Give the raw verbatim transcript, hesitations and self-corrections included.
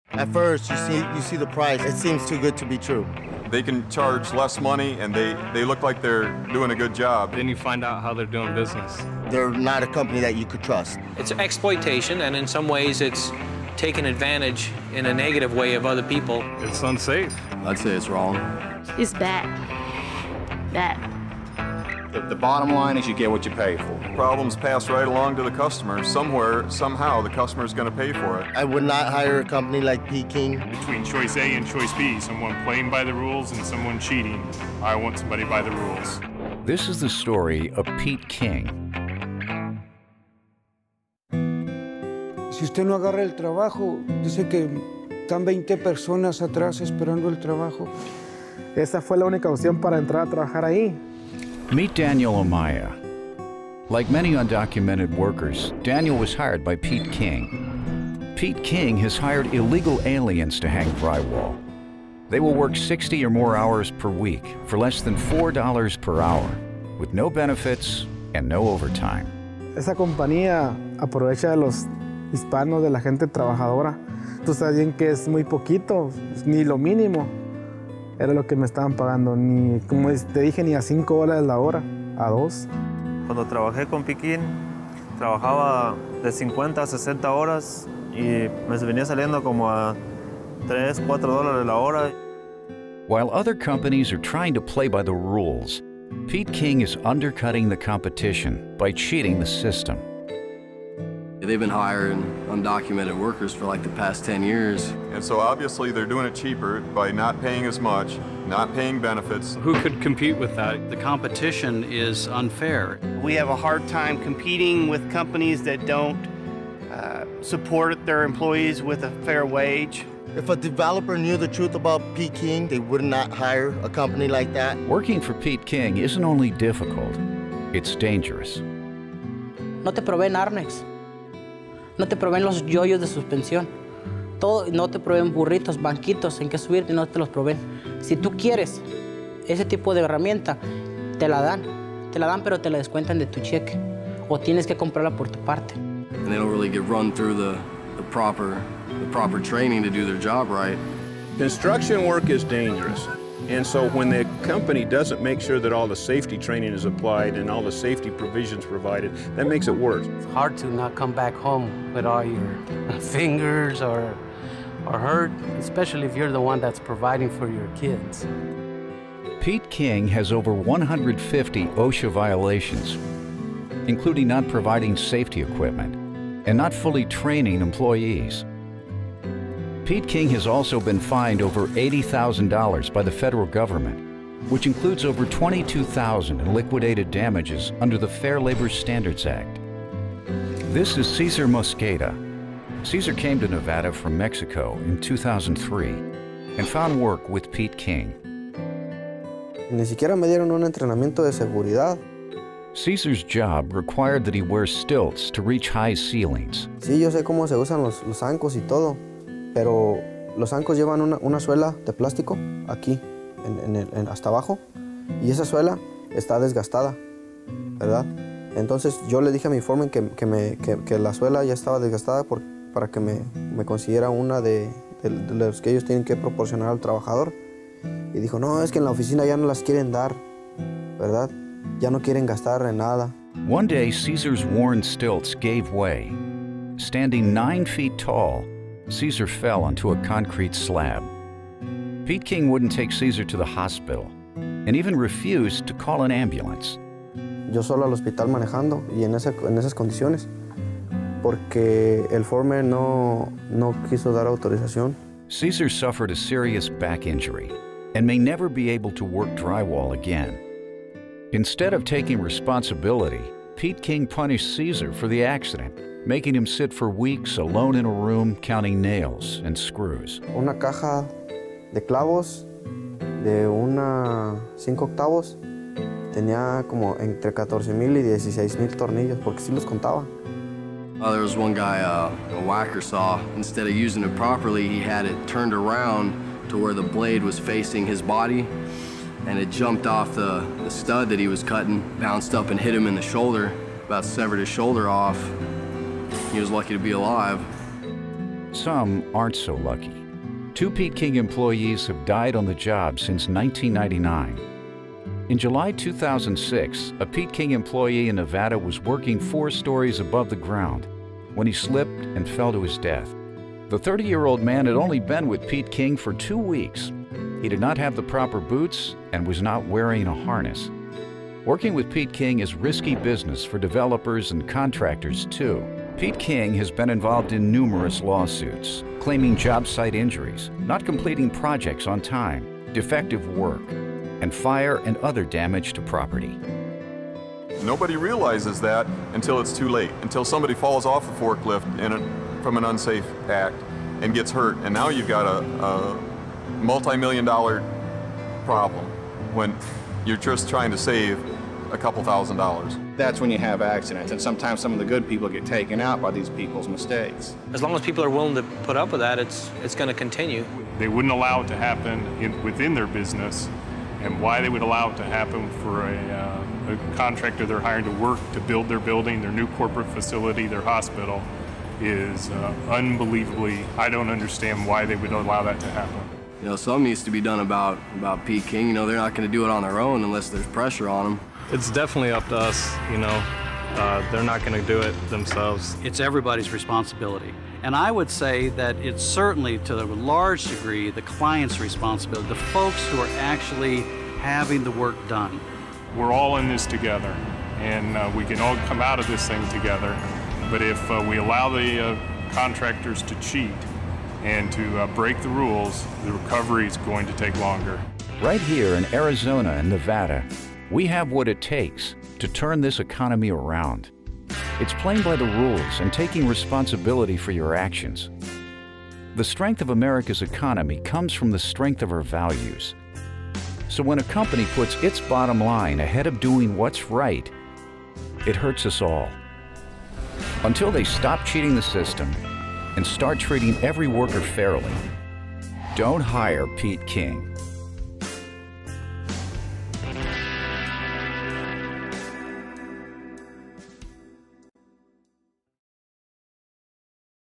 At first, you see, you see the price. It seems too good to be true. They can charge less money, and they, they look like they're doing a good job. Then you find out how they're doing business. They're not a company that you could trust. It's exploitation, and in some ways it's taking advantage in a negative way of other people. It's unsafe. I'd say it's wrong. It's bad. Bad. The, the bottom line is you get what you pay for. Problems pass right along to the customer. Somewhere, somehow, the customer's going to pay for it. I would not hire a company like Peking. Between choice A and choice B, someone playing by the rules and someone cheating, I want somebody by the rules. This is the story of Pete King. Si usted no agarra el trabajo, dice que están veinte personas atrás esperando el trabajo. Esa fue la única opción para entrar a trabajar ahí. Meet Daniel Amaya. Like many undocumented workers, Daniel was hired by Pete King. Pete King has hired illegal aliens to hang drywall. They will work sixty or more hours per week for less than four dollars per hour, with no benefits and no overtime. Esa compañía aprovecha de los hispanos, de la gente trabajadora. Tú sabes bien que es muy poquito, ni lo mínimo. Era lo que me estaban pagando, ni, como te dije, ni a cinco dólares la hora, a dos. Cuando trabajé con Peking, trabajaba de cincuenta a sesenta horas y me venía saliendo como a tres, cuatro dólares la hora. While other companies are trying to play by the rules, Pete King is undercutting the competition by cheating the system. They've been hiring undocumented workers for like the past ten years. And so obviously they're doing it cheaper by not paying as much, not paying benefits. Who could compete with that? The competition is unfair. We have a hard time competing with companies that don't uh, support their employees with a fair wage. If a developer knew the truth about Pete King, they would not hire a company like that. Working for Pete King isn't only difficult, it's dangerous. No te proveen Arnex. No te proveen los yoyos de suspensión. Todo, no te proveen burritos, banquitos en que subirte, no te los proveen. Si tú quieres ese tipo de herramienta, te la dan. Te la dan, pero te la descuentan de tu cheque. O tienes que comprarla por tu parte. And they don't really get run through the, the, proper, the proper training to do their job right. Construction work is dangerous. And so when the company doesn't make sure that all the safety training is applied and all the safety provisions provided, that makes it worse. It's hard to not come back home with all your fingers or, or hurt, especially if you're the one that's providing for your kids. Pete King has over one hundred fifty OSHA violations, including not providing safety equipment and not fully training employees. Pete King has also been fined over eighty thousand dollars by the federal government, which includes over twenty-two thousand dollars in liquidated damages under the Fair Labor Standards Act. This is Cesar Mosqueda. Cesar came to Nevada from Mexico in two thousand three and found work with Pete King. Ni siquiera me dieron un entrenamiento de seguridad. Cesar's job required that he wear stilts to reach high ceilings. Sí, yo sé cómo se usan los, los zancos y todo. Pero los zancos llevan una, una suela de plástico aquí, en, en el, en, hasta abajo, y esa suela está desgastada, ¿verdad? Entonces yo le dije a mi foreman que, que, me, que, que la suela ya estaba desgastada por, para que me, me consiguiera una de, de, de los que ellos tienen que proporcionar al trabajador. Y dijo, no, es que en la oficina ya no las quieren dar, ¿verdad? Ya no quieren gastar en nada. One day, Cesar's worn stilts gave way. Standing nine feet tall, Cesar fell onto a concrete slab. Pete King wouldn't take Cesar to the hospital and even refused to call an ambulance. Yo solo al hospital manejando y en, esa, en esas condiciones porque el foreman no, no quiso dar autorización. Cesar suffered a serious back injury and may never be able to work drywall again. Instead of taking responsibility, Pete King punished Cesar for the accident, making him sit for weeks alone in a room counting nails and screws. Una caja de clavos de una cinco octavos tenía como entre catorce mil y dieciséis mil tornillos, porque sí los contaba. Uh, there was one guy, uh, a whacker saw. Instead of using it properly, he had it turned around to where the blade was facing his body, and it jumped off the, the stud that he was cutting, bounced up and hit him in the shoulder, about severed his shoulder off. He was lucky to be alive. Some aren't so lucky. Two Pete King employees have died on the job since nineteen ninety-nine. In July two thousand six, a Pete King employee in Nevada was working four stories above the ground when he slipped and fell to his death. The thirty-year-old man had only been with Pete King for two weeks. He did not have the proper boots and was not wearing a harness. Working with Pete King is risky business for developers and contractors too. Pete King has been involved in numerous lawsuits, claiming job site injuries, not completing projects on time, defective work, and fire and other damage to property. Nobody realizes that until it's too late, until somebody falls off a forklift in a, from an unsafe act and gets hurt, and now you've got a, a multi-million dollar problem when you're just trying to save a couple thousand dollars. That's when you have accidents, and sometimes some of the good people get taken out by these people's mistakes. As long as people are willing to put up with that, it's, it's going to continue. They wouldn't allow it to happen in, within their business, and why they would allow it to happen for a, uh, a contractor they're hiring to work to build their building, their new corporate facility, their hospital, is uh, unbelievably, I don't understand why they would allow that to happen. You know, something needs to be done about, about Pete King. You know, they're not going to do it on their own unless there's pressure on them. It's definitely up to us, you know. Uh, they're not going to do it themselves. It's everybody's responsibility. And I would say that it's certainly, to a large degree, the client's responsibility, the folks who are actually having the work done. We're all in this together, and uh, we can all come out of this thing together. But if uh, we allow the uh, contractors to cheat and to uh, break the rules, the recovery is going to take longer. Right here in Arizona and Nevada, we have what it takes to turn this economy around. It's playing by the rules and taking responsibility for your actions. The strength of America's economy comes from the strength of our values. So when a company puts its bottom line ahead of doing what's right, it hurts us all. Until they stop cheating the system and start treating every worker fairly, don't hire Pete King.